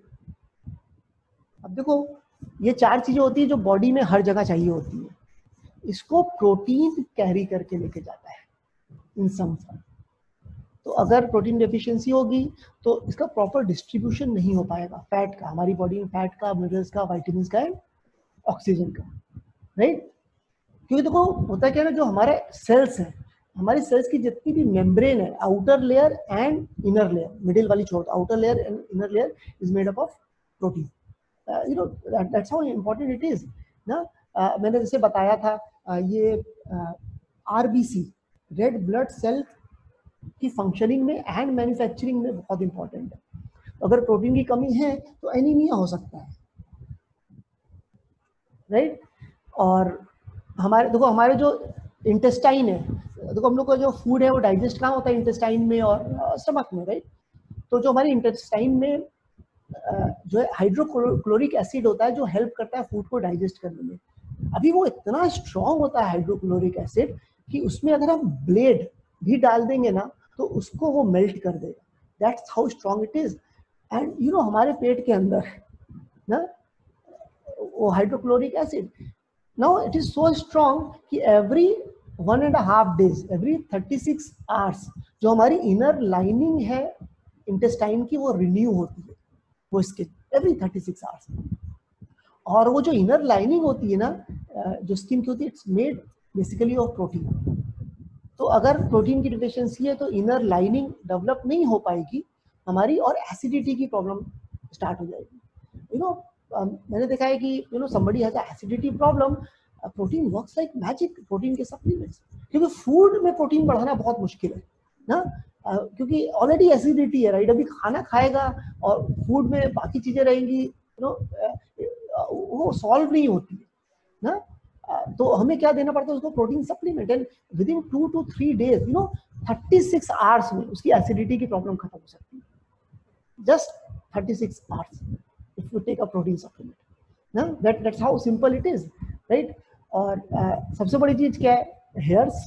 अब देखो ये चार चीजें होती है जो बॉडी में हर जगह चाहिए होती है, इसको प्रोटीन कैरी करके लेके जाता है इन सम फॉर्म। तो अगर प्रोटीन डेफिशिएंसी होगी तो इसका प्रॉपर डिस्ट्रीब्यूशन नहीं हो पाएगा, फैट का, हमारी बॉडी में फैट का, मिनरल्स का, विटामिन्स का एंड ऑक्सीजन का, राइट। क्योंकि देखो होता क्या है ना, जो हमारे सेल्स हैं, हमारी सेल्स की जितनी भी मेम्ब्रेन है, outer layer and inner layer, middle वाली छोड़, outer layer and inner layer is made up of protein, you know that's how important it is ना। uh, मैंने जैसे बताया था uh, ये आरबीसी, रेड ब्लड सेल की फंक्शनिंग में एंड मैन्युफैक्चरिंग में बहुत इंपॉर्टेंट है। अगर प्रोटीन की कमी है तो एनीमिया हो सकता है, राइट। और हमारे देखो हमारे जो इंटेस्टाइन है, देखो हम लोग का जो फूड है वो डाइजेस्ट कहाँ होता है? इंटेस्टाइन में और स्टमक में, राइट। तो जो हमारे इंटेस्टाइन में जो है हाइड्रोक्लोरिक एसिड होता है जो हेल्प करता है फूड को डाइजेस्ट करने में। अभी वो इतना स्ट्रॉन्ग होता है हाइड्रोक्लोरिक एसिड कि उसमें अगर हम ब्लेड भी डाल देंगे ना तो उसको वो मेल्ट कर देगा, that's how strong it is. And you know हमारे पेट के अंदर ना वो hydrochloric acid, now it is so strong कि every one and half days, every thirty six hours जो हमारी इनर लाइनिंग है इंटेस्टाइन की वो रिन्यू होती है, वो skin every thirty six hours. और वो जो इनर लाइनिंग होती है ना जो स्किन की होती है, it's made basically of protein. तो अगर प्रोटीन की डिफिशियंसी है तो इनर लाइनिंग डेवलप नहीं हो पाएगी हमारी और एसिडिटी की प्रॉब्लम स्टार्ट हो जाएगी। यू नो मैंने देखा है कि you know somebody has acidity problem, protein works like magic, protein के सप्लीमेंट्स, क्योंकि फूड में प्रोटीन बढ़ाना बहुत मुश्किल है ना, Uh, क्योंकि ऑलरेडी एसिडिटी है, राइट। अभी खाना खाएगा और फूड में बाकी चीजें रहेंगी, यू नो वो सॉल्व नहीं होती है ना। uh, तो हमें क्या देना पड़ता है उसको? Protein supplement, and within two two three days you know thirty six hours में उसकी एसिडिटी की प्रॉब्लम खत्म हो सकती है, just thirty six hours if you take a protein supplement ना। That that's how simple it is, right. और uh, सबसे बड़ी चीज क्या है? हेयर्स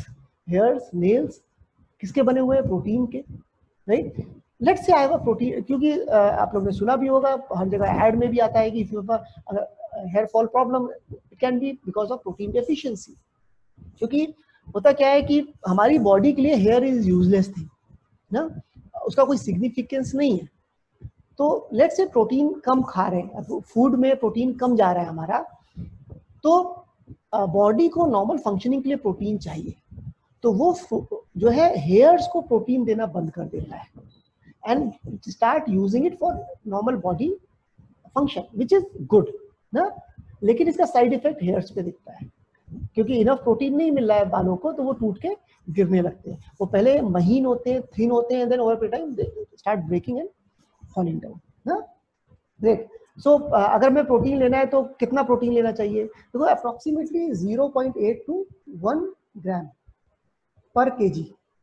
हेयर्स, नेल्स किसके बने हुए हैं? प्रोटीन के, right? Let's say I have a protein, क्योंकि uh, आप लोगों ने सुना भी होगा, हर जगह ऐड में भी आता है कि if you have hair fall problem it can be because of protein deficiency. क्योंकि होता क्या है कि हमारी बॉडी के लिए हेयर इज यूजलेस थिंग ना, उसका कोई सिग्निफिकेंस नहीं है। तो लेट्स से प्रोटीन कम खा रहे हैं, फूड में प्रोटीन कम जा रहा है हमारा, तो बॉडी को नॉर्मल फंक्शनिंग के लिए प्रोटीन चाहिए, तो वो जो है हेयर्स को प्रोटीन देना बंद कर देता है and start using it for normal body function, which is good ना। लेकिन इसका साइड इफेक्ट हेयर्स पे दिखता है, क्योंकि इनफ प्रोटीन नहीं मिल रहा है बालों को, तो वो टूट के गिरने लगते हैं। वो पहले महीन होते हैं, थिन होते हैं, then over time start breaking and falling down ना। ग्रेट। सो अगर मैं प्रोटीन लेना है तो कितना प्रोटीन लेना चाहिए? देखो approximately zero point eight to one gram per KG.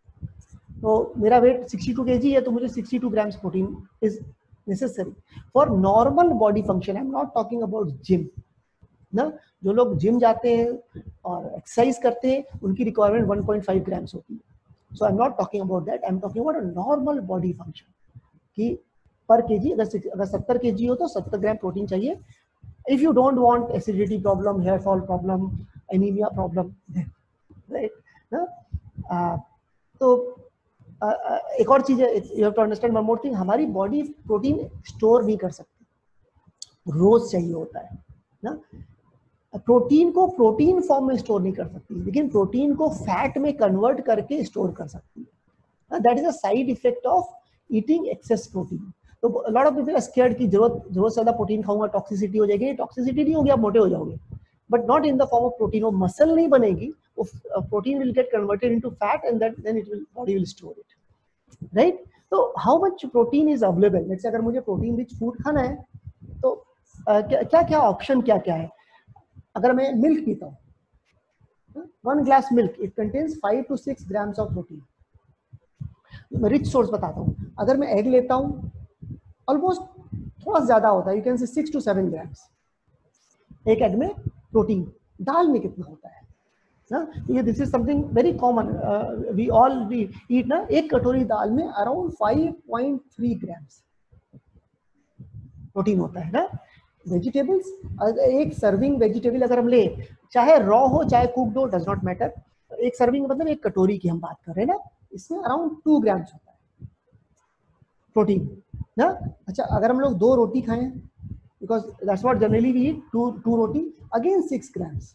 तो मेरा वेट सिक्सटी टू केजी है, तो मुझे sixty two grams protein is necessary for normal body function. I am not talking about gym ना। जो लोग जिम जाते हैं और एक्सरसाइज करते हैं उनकी requirement one point five grams होती है। So I am not talking about that, I am talking about a normal body function कि पर केजी अगर अगर सत्तर केजी हो तो सत्तर ग्राम प्रोटीन चाहिए। If you don't want acidity problem, hair fall problem, anemia problem, right ना। तो uh, uh, एक और चीज है, you have to understand one more thing, हमारी बॉडी प्रोटीन स्टोर नहीं कर सकती, रोज चाहिए होता है ना। प्रोटीन को प्रोटीन फॉर्म में स्टोर नहीं कर सकती, लेकिन प्रोटीन को फैट में कन्वर्ट करके स्टोर कर सकती है। That is a side effect of eating excess protein. तो lot of people are scared कि जरूरत जरूरत से ज्यादा प्रोटीन खाऊंगा टॉक्सिसिटी हो जाएगी। टॉक्सिसिटी नहीं होगी, आप मोटे हो जाओगे, but not in the form of protein. वो मसल नहीं बनेगी, वो protein will get converted into fat and then it will body will store it, right. तो how much protein is available? Let's say अगर मुझे प्रोटीन रिच फूड खाना है तो uh, क्या क्या ऑप्शन क्या क्या है? अगर मैं मिल्क पीता हूँ, one glass milk it contains five to six grams of protein. Rich source बताता हूँ, अगर मैं एग लेता हूँ ऑलमोस्ट थोड़ा ज्यादा होता है, you can say six to seven grams एक एग में प्रोटीन। दाल में कितना होता है ना, ये this is something very common, we all we eat ना। एक कटोरी दाल में around five point three grams protein होता है ना। वेजिटेबल्स, एक सर्विंग वेजिटेबल अगर हम ले, चाहे रॉ हो चाहे कुक्ड हो, डज नॉट मैटर, एक सर्विंग मतलब एक कटोरी की हम बात कर रहे हैं ना, इसमें अराउंड टू ग्राम्स होता है प्रोटीन ना। अच्छा, अगर हम लोग दो रोटी खाएं, because that's what generally we eat, two two रोटी, अगेन सिक्स ग्राम्स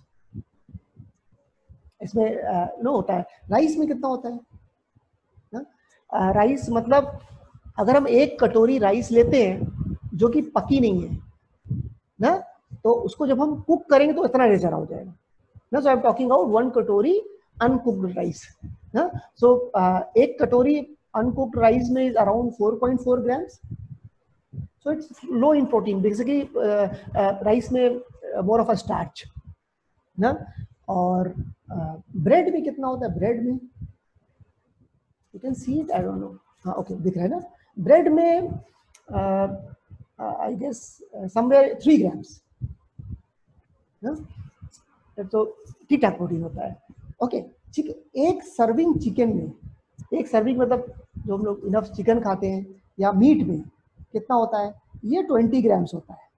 इसमें नो uh, होता है। राइस में कितना होता है ना? राइस uh, मतलब अगर हम एक कटोरी राइस लेते हैं जो कि पकी नहीं है ना, तो उसको जब हम कुक करेंगे तो इतना रेजर हो जाएगा ना। So I am talking about one कटोरी अनकुक्ड राइस ना। सो एक कटोरी अनकुक्ड राइस में is around four point four grams. So it's low in protein, basically rice में मोर ऑफ अ स्टार्च ना। और ब्रेड uh, में कितना होता है? ब्रेड में you can see it, I don't know, हाँ ओके दिख रहा है ना। ब्रेड में I guess somewhere three grams ना, तो ठीक ठाक प्रोटीन होता है। ओके ठीक है। एक सर्विंग चिकन में, एक सर्विंग मतलब जो हम लोग इनफ चिकन खाते हैं या मीट में कितना होता है? ये ट्वेंटी ग्राम्स होता है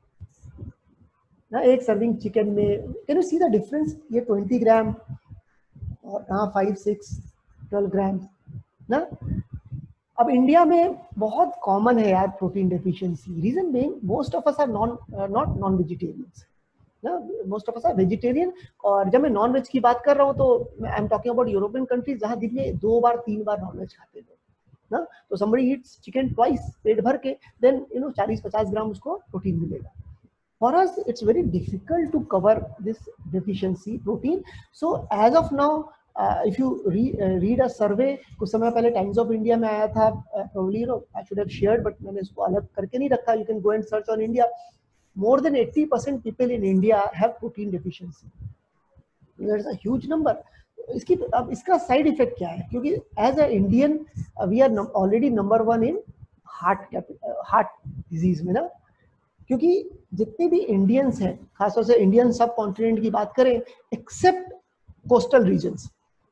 ना, एक सर्विंग चिकन में। Can you see the difference? ये ट्वेंटी ग्राम और यहाँ फाइव सिक्स ट्वेल्व ग्राम ना। अब इंडिया में बहुत कॉमन है यार protein deficiency. Reason being most of us are non not non vegetarians ना, most of us are vegetarian. और जब मैं नॉन वेज की बात कर रहा हूँ तो I am talking about European countries, जहाँ दिन में दो बार तीन बार नॉन वेज खाते हैं ना। तो समबडी ईट्स चिकन ट्वाइस पेट भर के, देन यू नो चालीस पचास ग्राम उसको प्रोटीन मिलेगा। For us, it's very difficult to cover this deficiency protein. So as of now, uh, if you re, uh, read a survey, कुछ समय पहले टाइम्स ऑफ इंडिया में आया था, probably you know I should have shared, but मैंने इसको अलग करके नहीं रखा. You can go and search on India. More than eighty percent people in India have protein deficiency. That's a huge number. इसकी अब इसका साइड इफेक्ट क्या है? क्योंकि as a Indian we are already number one in heart heart disease में ना। क्योंकि जितने भी इंडियंस हैं, खासतौर से इंडियन सब कॉन्टिनेंट की बात करें, except coastal regions,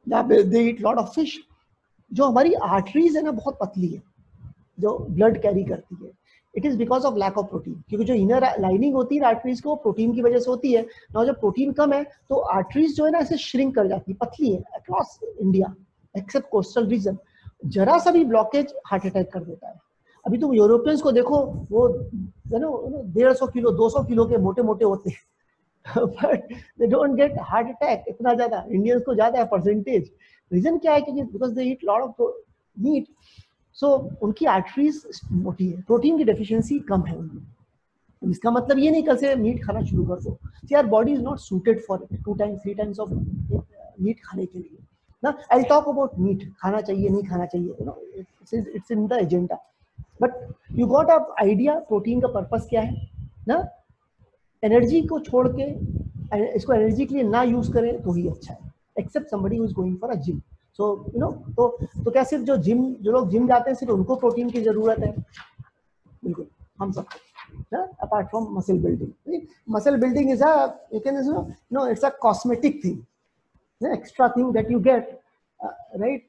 they eat lot of fish. जो हमारी आर्टरीज है ना बहुत पतली है, जो ब्लड कैरी करती है, it is because of lack of protein, क्योंकि जो इनर लाइनिंग होती है आर्टरीज को प्रोटीन की वजह से होती है ना। जब प्रोटीन कम है तो आर्टरीज जो है ना ऐसे श्रिंक कर जाती है, पतली है across India except coastal region. जरा सा भी ब्लॉकेज हार्ट अटैक कर देता है। अभी तुम यूरोपियंस को देखो, वो यू नो डेढ़ सौ किलो दो सौ किलो के मोटे मोटे होते हैं but they don't get heart attack इतना ज्यादा। इंडियंस को ज्यादा है परसेंटेज। रीजन क्या है? क्योंकि because they eat lot of meat, so उनकी आर्टरीज मोटी है, प्रोटीन की डेफिशिएंसी कम है उनकी। इसका मतलब ये नहीं कल से मीट खाना शुरू कर दो, यार body is not suited for two times three times of meat खाने के लिए ना। आई टॉक अबाउट मीट, खाना चाहिए नहीं खाना चाहिए, you know it's it's in the agenda, but you got a idea protein का पर्पस क्या है ना। एनर्जी को छोड़ के इसको एनर्जी के लिए ना यूज करें तो ही अच्छा है, except somebody who is going for a gym. So you know तो तो क्या सिर्फ जो जिम जो लोग जिम जाते हैं सिर्फ उनको प्रोटीन की जरूरत है? बिल्कुल हम सबको, apart from muscle building. Muscle building is a you can know it's a cosmetic thing, extra thing that you get, right?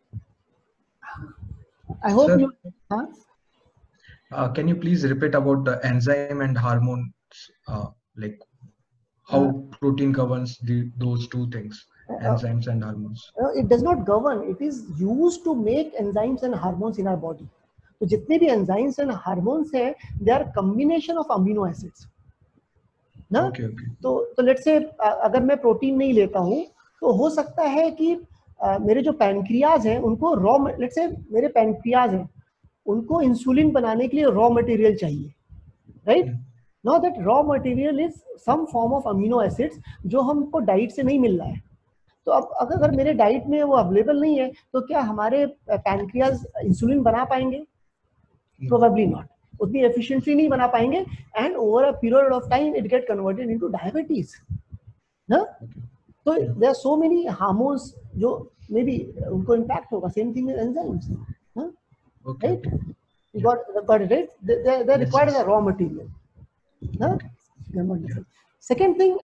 I hope you. हाँ, Uh, can you please repeat about the enzyme and hormones, uh, like how uh, protein governs the, those two things, enzymes uh, and hormones? Uh, it does not govern. It is used to make enzymes and hormones in our body. तो जितने भी enzymes and hormones हैं, they are combination of amino acids. ना? Okay, okay. तो तो let's say अगर मैं protein नहीं लेता हूँ तो हो सकता है कि uh, मेरे जो पैनक्रियाज हैं उनको रॉ, लेट्स से मेरे पैनक्रियाज हैं उनको इंसुलिन बनाने के लिए रॉ मटेरियल चाहिए, right? Now that raw material is some form of amino acids जो हमको डाइट से नहीं मिल रहा है। तो अब अगर मेरे डाइट में वो अवेलेबल नहीं है तो क्या हमारे पैनक्रियाज इंसुलिन बना पाएंगे? प्रोबेबली नॉट, उतनी एफिशिएंटली नहीं बना पाएंगे, and over a period of time it get converted into diabetes ना। तो there are so many hormones जो मे बी उनको इम्पैक्ट होगा। Same thing with enzymes, right? You got got it, right? They they required the raw material ना। Second thing,